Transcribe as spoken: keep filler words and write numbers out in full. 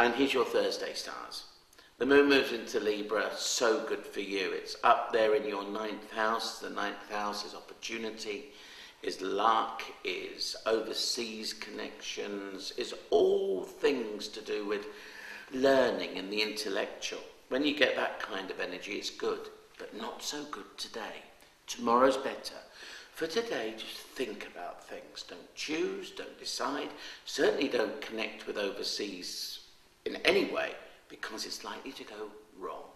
And here's your Thursday stars. The moon moves into Libra, so good for you. It's up there in your ninth house. The ninth house is opportunity, is luck, is overseas connections, is all things to do with learning and the intellectual. When you get that kind of energy, it's good, but not so good today. Tomorrow's better. For today, just think about things. Don't choose, don't decide. Certainly don't connect with overseas in any way, because it's likely to go wrong.